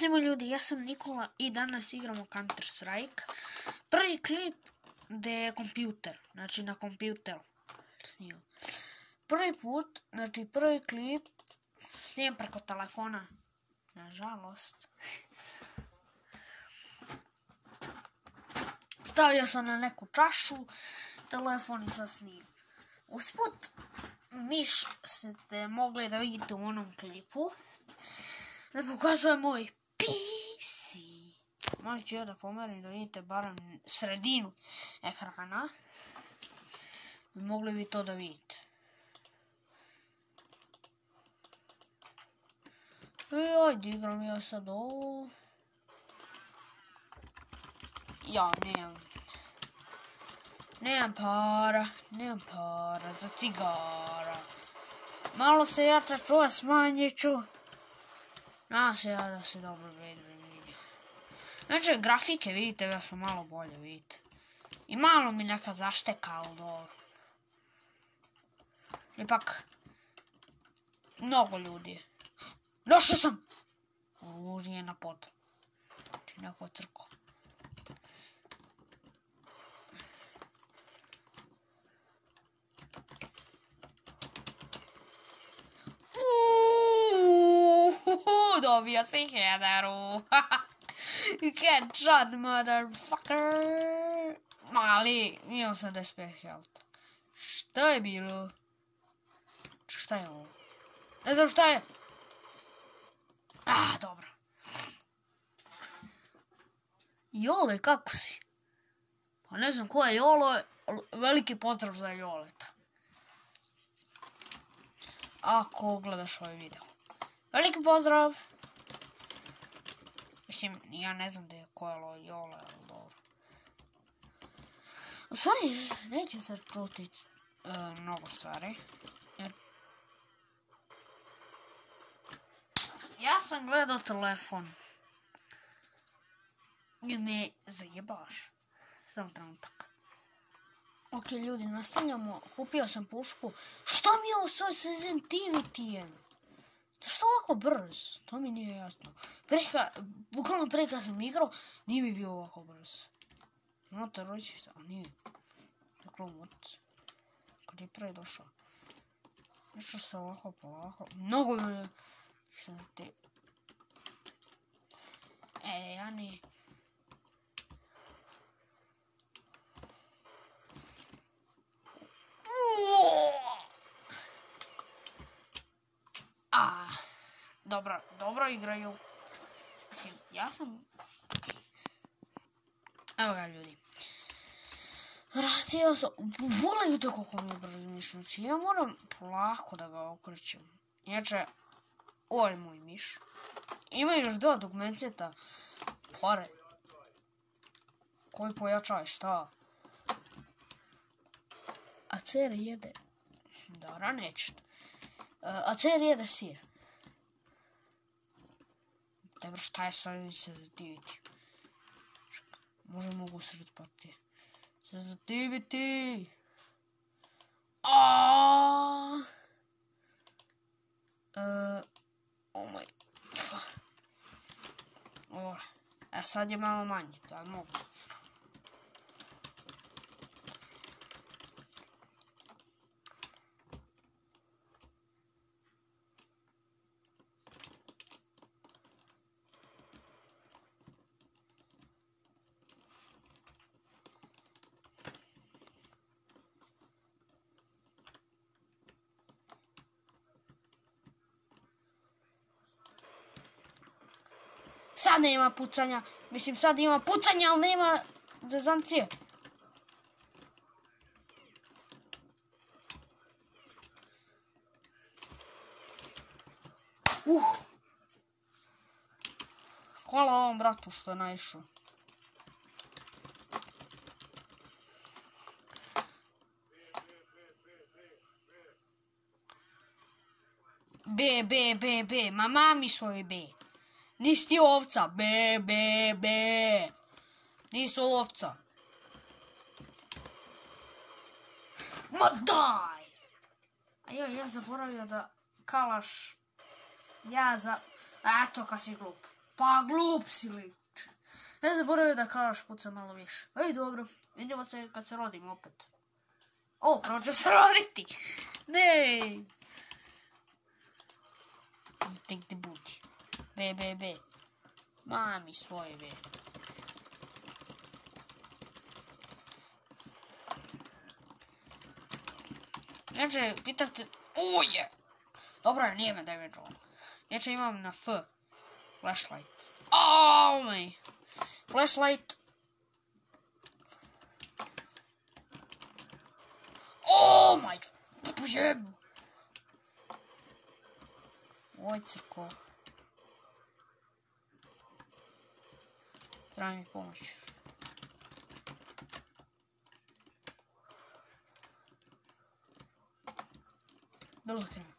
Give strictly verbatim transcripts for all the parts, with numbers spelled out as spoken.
svima ljudi, ja sam Nikola i danas igramo Counter Strike. Prvi klip gdje je kompjuter, znači na kompjuteru. Prvi put, znači prvi klip snijem preko telefona, nažalost. Stavio sam na neku čašu, telefon i sad snimam. Usput, miš ste mogli da vidite u onom klipu. Da pokazuje moj P C. Možda ću ja da pomerim da vidite barem sredinu ekrana. Mogli bi to da vidite. I ajde, igram ja sad ovo. Ja nemam. Nemam para, nemam para za cigara. Malo se jača čuva, smanjit ću. Nadam se ja da se dobro vidim. Znači, grafike, vidite, da su malo bolje, vidite. I malo mi neka zašteka, ali dobro. Ipak, mnogo ljudi je. Došao sam! Oružje na pod. Znači, neko crko. Uuuu, dobio si headeru. Get shot, motherfucker. Mali, imam sedamdeset pet health. Šta je bilo? Šta je ovo? Ne znam šta je. Ah, dobro. Jole, kako si? Pa ne znam ko je Jolo, veliki pozdrav za Joleta. Ako gledaš ovaj video. Veliki pozdrav. Mislim, ja ne znam da je ko je Jole, ali dobro. U stvari, neće se čuti uh, mnogo stvari. Jer... Ja sam gledao telefon. I me zajebaš. Sam trenutak. Ok, ljudi, nastavljamo. Kupio sam pušku. Što mi je ovo svoj senzitivitijem? Što ovako brz? To mi nije jasno. Preka, bukvalno pre kad sam igrao, nije mi bio ovako brz. No, teroričista, a nije. Dakle, umot. Kad je pre došao. Nešto se ovako polako. Mnogo mi je... E, ja ne... A, dobro, dobro igraju. Mislim, ja sam... Okay. Evo ga, ljudi. Vratio sam... Volite koliko mi je brzo mišnici. Ja moram polako da ga okrećem. Inače, ovo je moj miš. Ima još dva dugmenceta. Pare. Koji pojačaj, šta? A cer jede... Dobro, neću. A cer jede sir. Dobro, šta je sad se zativiti? Možda mogu sred partije. Se zativiti! Aaaa! Oh my... Ovo. E sad je malo manje, ali mogu. Sad nema pucanja. Mislim, sad ima pucanja, ali nema zezancije. Uh. Hvala ovom bratu što je naišao. B, B, B, B. Ma mami svoj B. Nisi ti ovca. Be, be, be. Nisu ovca. Ma daj! A joj, ja zaboravio da kalaš... Ja za... Eto kad si glup. Pa glup si lik. Ne zaboravio da kažeš puca malo više. Ej, dobro. Vidimo se kad se rodim opet. O, prvo ću se roditi. Ne. Take the booty. Be, be, be. Mami svoje, be. Neče, pitate... Uje! Dobro, nije me damage on. Neče imam na F. Flashlight. Oh my! Flashlight. Oh my! Jeb! Oj, crko. Treba mi pomoć. Dobro krenem.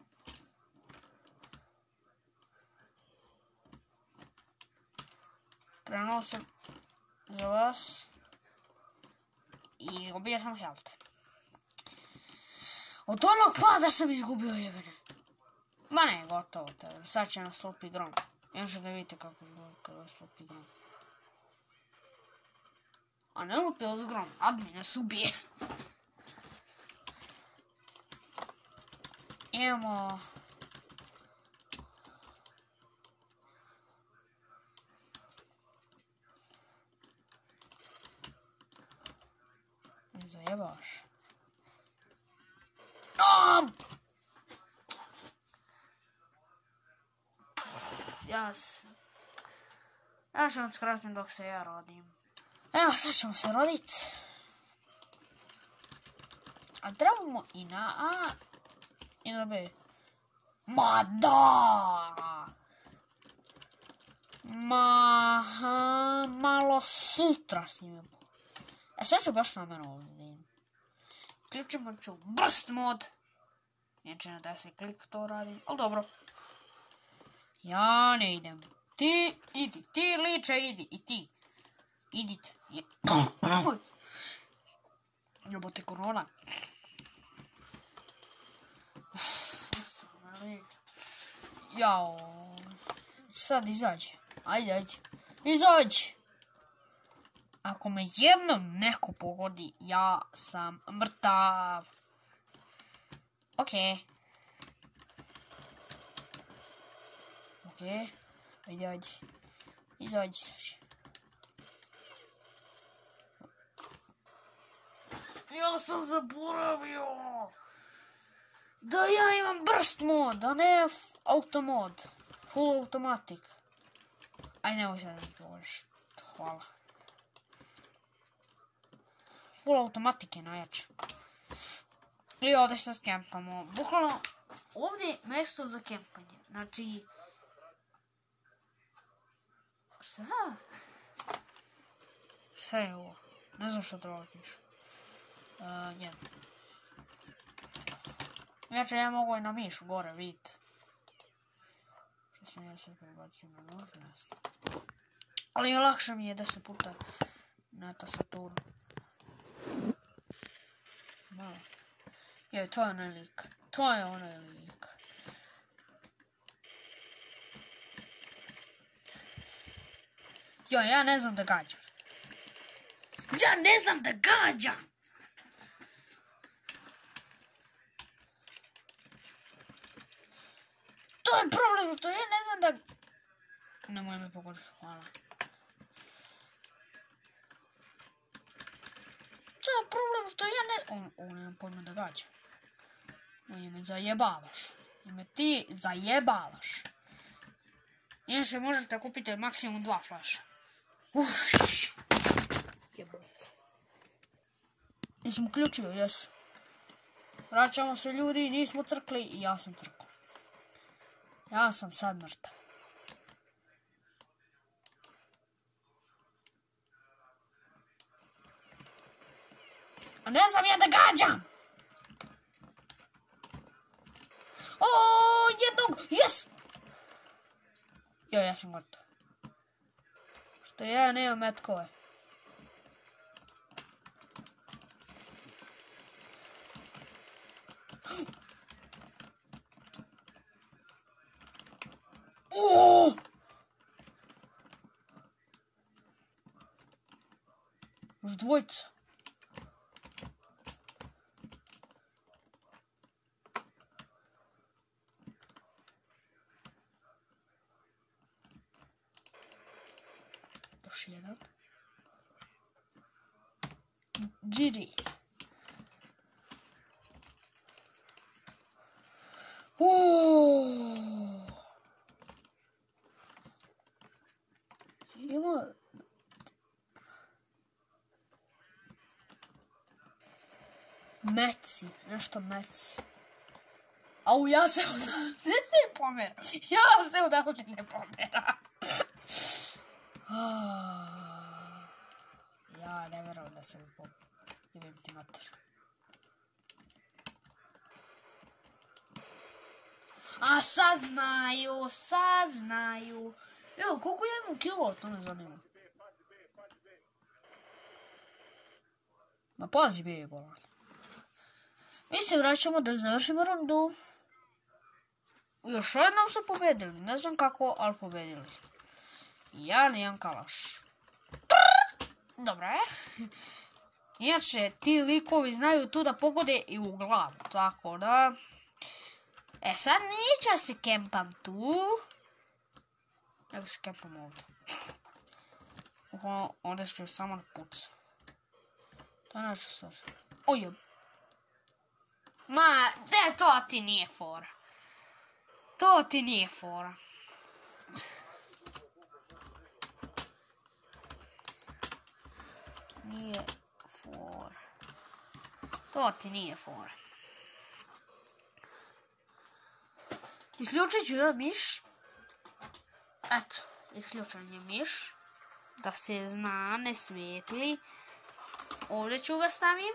Prenosim za vas. I izgubio sam helte. Od onog pada sam izgubio jebene. Ma ne, gotovo tebe. Sad će nas slopi grom. Još da vidite kako izgleda kada slopi grom. A ne lupio s grom. Admin nas ubije. Imamo... Ne zajebaš. Ja se... Ja ću vam skratim dok se ja rodim. Evo, sad ćemo se rodit. A trebamo i na A i na B. Ma da! Ma... Malo sutra snimamo. E sad ću baš namjerno ovdje. Ključimo ću burst mod. Neće na da se klik to radim, ali dobro. Ja ne idem. Ti idi, ti liče idi i ti. Idite. Ljubote korona. Jao. Sad izađi. Ajde, ajde. Izađi. Ako me jednom neko pogodi, ja sam mrtav. Okej. Okay. Okej. Okay. Ajde, ajde. Izađi sad. Ja sam zaboravio. Da ja imam burst mod, a ne automod. Full automatic. Aj, nemoj sad da mi govoriš. Hvala. Full automatic je najjače. I ovdje se skempamo. Bukvalno, ovdje je mjesto za kempanje. Znači... Šta? Šta je ovo? Ne znam što treba piše. Uh, jedan. Znači, ja mogu i na mišu gore, vidite. Što sam ja se prebacio na nožnost. Ali lakše mi je da se puta na tastaturu. Malo. Joj, to je onaj lik. To je onaj lik. Joj, ja ne znam da gađam. Ja ne znam da gađam! To je problem što ja ne znam da... Nemoj me pogodiš, hvala. To je problem što ja ne... On, on nemam pojma da gađam. On me zajebavaš. Ime ti zajebavaš. Inače možete kupiti maksimum dva flaša. Uff. Jebote. Nisam uključio, jes. Vraćamo se ljudi, nismo crkli i ja sam crkao. Ja sam sad mrtav. A ne znam ja da gađam! Oooo, jednog, jes! Jo, ja sam gotov. Što ja nemam metkove. Oooo! dvojica. Još jedan. Giri. Uuuu. Ima... Meci, nešto meci. Au, ja se odavde ne pomeram. Ja se odavde ne pomeram. Ja ne verujem da se mi pomeram. Jebim ti mater. A sad znaju, sad znaju. Evo, koliko ja imam kilo, to me zanima. Ma pazi, bije bolan. Mi se vraćamo da završimo rundu. Još jednom su pobedili. Ne znam kako, ali pobedili. Ja nijem kalaš. Dobro je. Inače, ti likovi znaju tu da pogode i u glavu. Tako da... E sad neću se kempam tu. Nego se kempam ovdje. Ovdje ću samo na puc. To je nešto sad. Ojeb. Ma, de, to ti nije fora. To ti nije fora. Nije fora. To ti nije fora. Isključit ću ja miš. Eto, isključen je miš. Da se zna, ne svijetli. Ovdje ću ga stavim.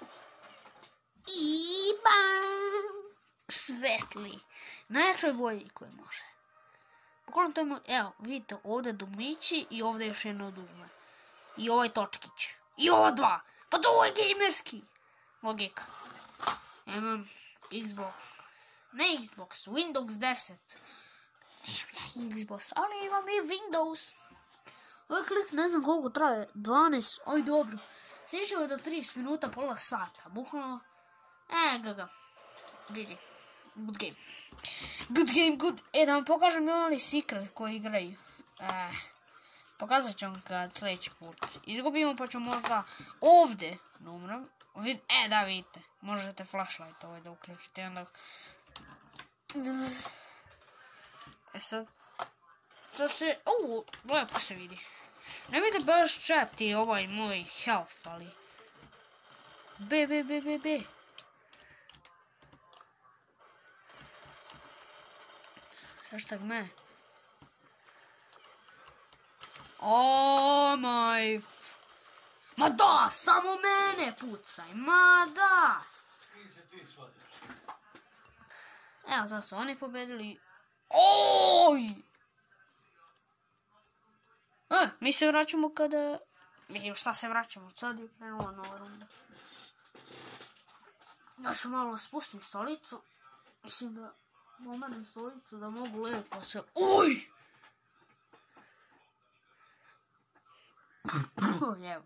I bam! Svetli. Najjačoj boji koji može. Pokladno to ima, evo, vidite, ovdje dugmići i ovdje još jedno dugme. I ovaj točkić. I ova dva. Pa to je gamerski. Logika. Imam Xbox. Ne Xbox, Windows deset. Nemam Xbox, ali imam i Windows. Ovaj klip ne znam koliko traje. dvanaest, oj dobro. Slišao je do trideset minuta, pola sata. Bukvalno. E, gaga. G G. Good game. Good game, good. E, da vam pokažem imali secret koji igraju. E, pokazat ću vam kad sljedeći put izgubimo, pa ću možda ovdje numram. E, da vidite. Možete flashlight ovaj da uključite. Onda... E sad. Sad se... Uuu, lepo se vidi. Ne vidi baš chat i ovaj moj health, ali... B, B, B, B, B. Hashtag me. Oh my... Ma da, samo mene pucaj, ma da! Evo, sad su oni pobedili. Oj! E, mi se vraćamo kada... Vidim šta se vraćamo, sad je krenula nova runda. Ja ću malo spustim stolicu. Mislim da momenem stolicu da mogu lepo se... Oj! Evo.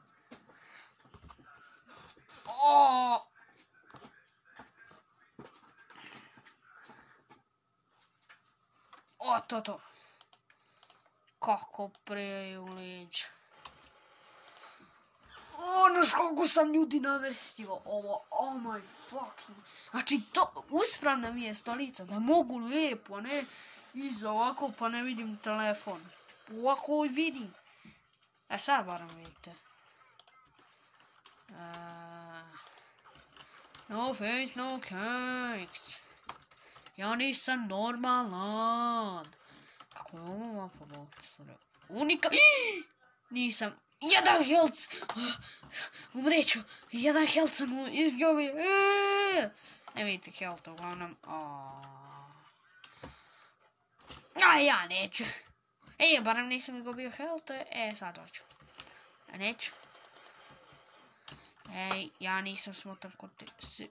O! O, to to. Kako preju leđa. O, naš kako sam ljudi navestio ovo. Oh my fucking... Znači, to uspravna mi je stolica da mogu lijepo, ne iza ovako pa ne vidim telefon. Ovako vidim. E sad barem vidite. Uh, no face, no cakes. Ja nisam normalan. Kako je ovo ovako dobro? Unika... Nisam. Jedan health. Umreću. Jedan health sam izgubio. Ne vidite health uglavnom. A ja neću. E, barem nisam izgubio health. E, sad hoću. Ja neću. Ej, ja nisam smotan kod te...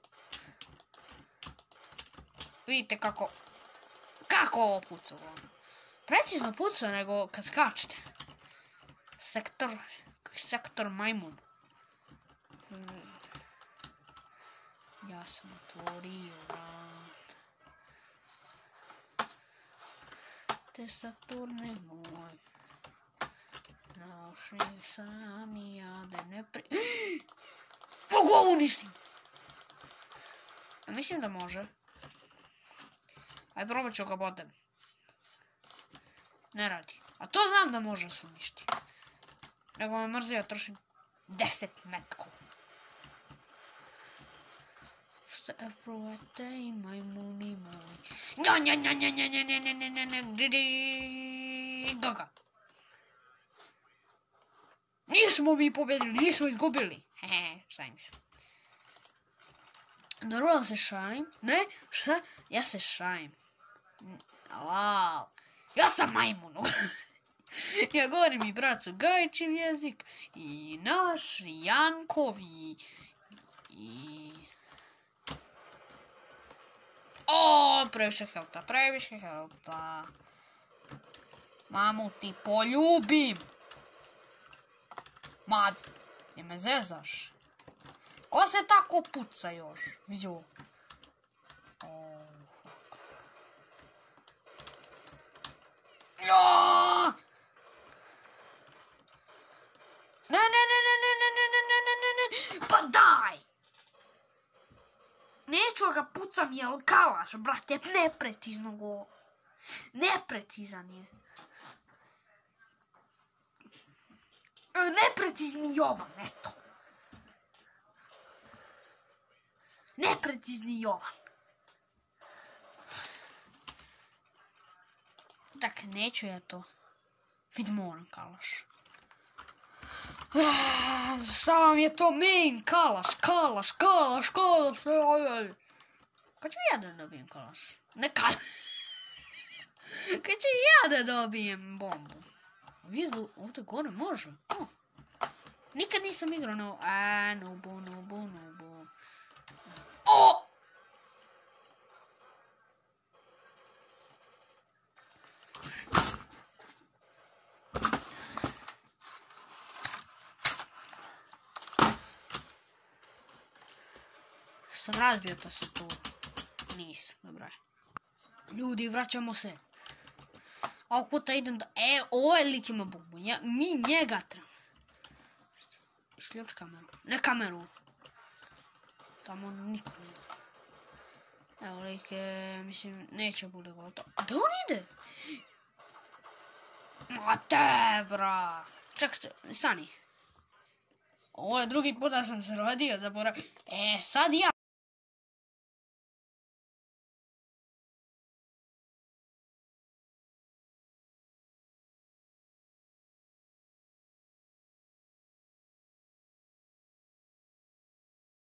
Vidite kako... Kako ovo puca uglavnom. Precizno puca nego kad skačete. Sektor... Sektor majmun. Ja sam otvorio vrat. Te Saturne moj. Naučnik sam i ja da ne pri... Mogu ovo uništim! Mislim da može. Aj, probat ću ga potem. Ne radi. A to znam da može se uništi. Nego me mrzio, ja trošim deset metkov. Ste probajte i majmuni moji. Nja, nja, nja, nja, nja, nja, nja, nja, nja, nja, nja, didi, gaga. Nismo mi pobjedili, nismo izgubili. Hehe, šalim se. Normalno se šalim. Ne, šta? Ja se šalim. Wow. Ja sam majmun. Ja govorim i bracu Gajićev jezik, i naš, i Jankov, i... i... O, previše helta, previše helta. Mamu ti poljubim. Ma, ne me zezaš. Ko se tako puca još? Vizio. Oh, fuck. No! Ne, ne, ne, ne, ne, ne, ne, ne, ne, ne, ne, ne, pa daj! Neću ga pucam, jel kalaš, brate, neprecizno go. Neprecizan je. Neprecizni Jovan, eto. Neprecizni Jovan. Tak, neću ja to. Vid moram kalaš. Šta vam je to main? Kalaš, kalaš, kalaš, kalaš. Kad ću ja da dobijem kalaš? Ne kalaš. Kad ću ja da dobijem bombu? Vidu, ovdje gore može. Oh. Nikad nisam igrao na... A, nubu, nubu, nubu. O! Sam razbio to se tu. Nisam, dobro je. Ljudi, vraćamo se. Ovog puta idem da... E, ovaj lik ima bombu. Ja, mi njega trebamo. Isključ kameru. Ne kameru. Tamo niko nije. Evo lik je... Mislim, neće bude gotovo. Da on ide? Ma te, bra. Čekaj, stani. Ovo je drugi puta sam se rodio, zaboravio. E, sad ja.